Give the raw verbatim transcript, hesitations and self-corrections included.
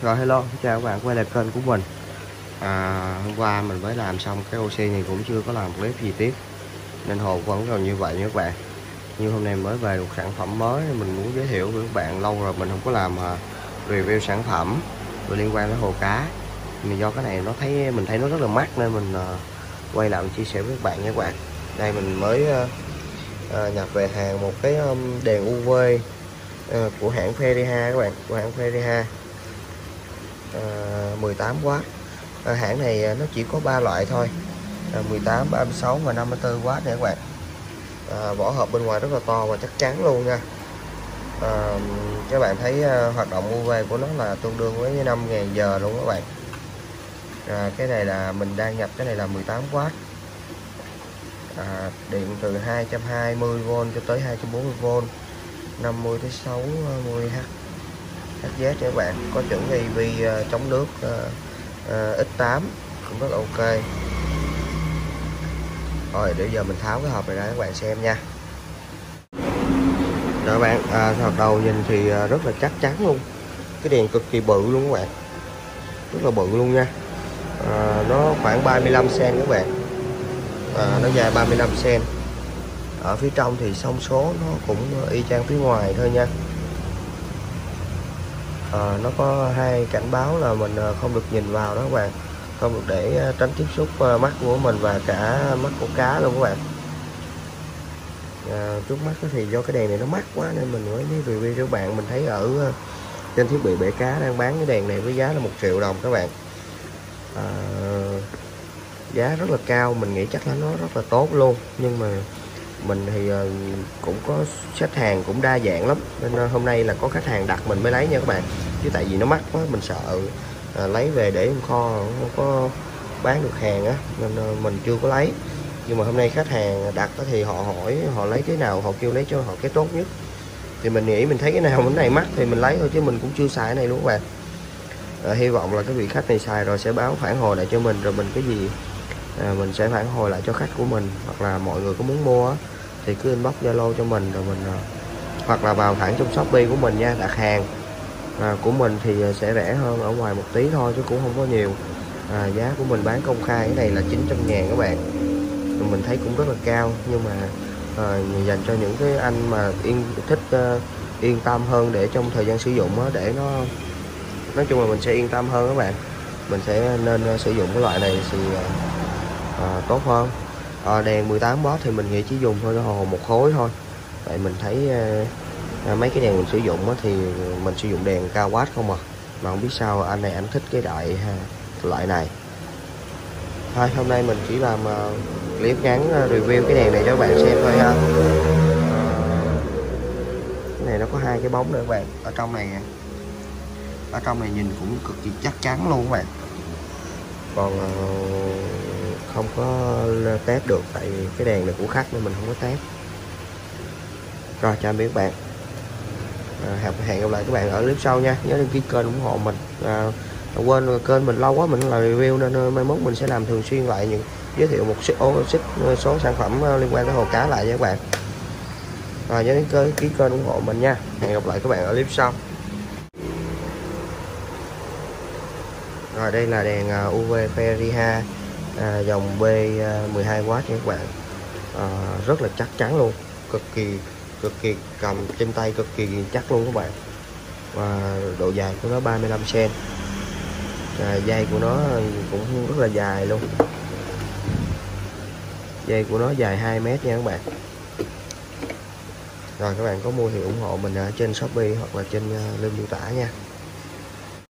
Rồi hello, chào các bạn quay lại kênh của mình. à, Hôm qua mình mới làm xong cái oxy này, cũng chưa có làm clip gì tiếp nên hồ vẫn còn như vậy nha các bạn. Như hôm nay mới về một sản phẩm mới, mình muốn giới thiệu với các bạn. Lâu rồi mình không có làm uh, review sản phẩm liên quan đến hồ cá. Vì do cái này nó thấy mình thấy nó rất là mắc nên mình uh, quay lại chia sẻ với các bạn nha các bạn. Đây mình mới uh, uh, nhập về hàng một cái um, đèn u vê uh, của hãng Feriha các bạn, của hãng Feriha. À, mười tám oát. À, hãng này nó chỉ có ba loại thôi, à, mười tám, ba mươi sáu và năm mươi tư oát này các bạn. À, vỏ hộp bên ngoài rất là to và chắc chắn luôn nha. À, các bạn thấy à, hoạt động u vê của nó là tương đương với năm nghìn giờ luôn các bạn. À, cái này là mình đang nhập cái này là mười tám oát, à, điện từ hai trăm hai mươi vôn cho tới hai trăm bốn mươi vôn, năm mươi tới sáu mươi Hz nha các bạn. Có chuẩn e vê uh, chống nước uh, uh, ích tám cũng rất là ok. Rồi để giờ mình tháo cái hộp này ra các bạn xem nha. Rồi các bạn, à, thoạt đầu nhìn thì rất là chắc chắn luôn. Cái đèn cực kỳ bự luôn các bạn, rất là bự luôn nha. À, nó khoảng ba mươi lăm xăng các bạn, à, nó dài ba mươi lăm xăng. Ở phía trong thì thông số nó cũng y chang phía ngoài thôi nha. À, nó có hai cảnh báo là mình không được nhìn vào đó các bạn, không được để tránh tiếp xúc mắt của mình và cả mắt của cá luôn các bạn. À, trước mắt thì do cái đèn này nó mắc quá nên mình mới review cho các bạn. Mình thấy ở trên thiết bị bể cá đang bán cái đèn này với giá là một triệu đồng các bạn. À, giá rất là cao, mình nghĩ chắc là nó rất là tốt luôn, nhưng mà mình thì cũng có khách hàng cũng đa dạng lắm nên hôm nay là có khách hàng đặt mình mới lấy nha các bạn, chứ tại vì nó mắc quá mình sợ à, lấy về để trong kho không có bán được hàng á nên mình chưa có lấy. Nhưng mà hôm nay khách hàng đặt thì họ hỏi họ lấy cái nào, họ kêu lấy cho họ cái tốt nhất, thì mình nghĩ mình thấy cái nào cái này mắc thì mình lấy thôi, chứ mình cũng chưa xài cái này luôn các bạn. À, hy vọng là cái vị khách này xài rồi sẽ báo phản hồi lại cho mình, rồi mình cái gì à, mình sẽ phản hồi lại cho khách của mình, hoặc là mọi người có muốn mua á thì cứ inbox Zalo cho mình, rồi mình hoặc là vào thẳng trong Shopee của mình nha, đặt hàng. À, của mình thì sẽ rẻ hơn ở ngoài một tí thôi chứ cũng không có nhiều. À, giá của mình bán công khai cái này là chín trăm ngàn các bạn, mình thấy cũng rất là cao, nhưng mà à, dành cho những cái anh mà yên thích uh, yên tâm hơn để trong thời gian sử dụng đó, để nó nói chung là mình sẽ yên tâm hơn các bạn. Mình sẽ nên uh, sử dụng cái loại này thì uh, uh, tốt hơn. À, đèn mười tám oát thì mình nghĩ chỉ dùng thôi hồ một khối thôi. Vậy mình thấy uh, mấy cái đèn mình sử dụng đó, thì mình sử dụng đèn cao watt không à, mà không biết sao anh này anh thích cái đại loại này. Thôi hôm nay mình chỉ làm uh, clip ngắn uh, review cái đèn này cho các bạn xem thôi ha. Uh, cái này nó có hai cái bóng nữa các bạn, ở trong này ở trong này nhìn cũng cực kỳ chắc chắn luôn các bạn. Còn uh, không có test được tại vì cái đèn này của khách nên mình không có test. Rồi chào các bạn, à, hẹn gặp lại các bạn ở clip sau nha. Nhớ đăng ký kênh ủng hộ mình. À, quên kênh mình lâu quá mình là review nên mai mốt mình sẽ làm thường xuyên lại, những giới thiệu một số, số, số sản phẩm liên quan tới hồ cá lại nha các bạn. À, nhớ đăng ký kênh ủng hộ mình nha. Hẹn gặp lại các bạn ở clip sau. Rồi đây là đèn u vê Feriha à, dòng B mười hai oát nha các bạn. À, rất là chắc chắn luôn, cực kỳ cực kỳ cầm trên tay cực kỳ chắc luôn các bạn. Và độ dài của nó ba mươi lăm xăng. À, dây của nó cũng rất là dài luôn, dây của nó dài hai mét nha các bạn. Rồi các bạn có mua thì ủng hộ mình ở trên Shopee hoặc là trên link miêu tả nha.